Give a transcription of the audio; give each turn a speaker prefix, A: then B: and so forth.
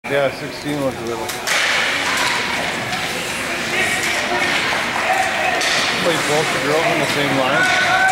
A: Yeah, 16 looks little. Play both the girls on the same line.